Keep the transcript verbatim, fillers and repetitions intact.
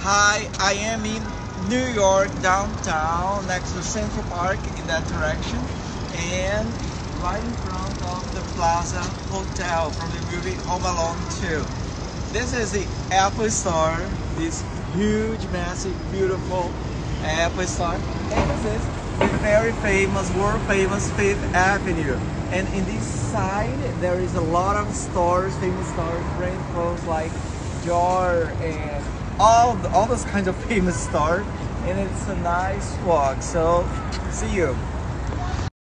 Hi, I am in New York downtown next to Central Park in that direction, and right in front of the Plaza Hotel from the movie Home Alone two. This is the Apple Store, this huge, massive, beautiful Apple Store, and this is the very famous, world famous Fifth Avenue. And in this side, there is a lot of stores, famous stores, brand clothes like Jar and all all those kinds of famous stores, and it's a nice walk. So see you.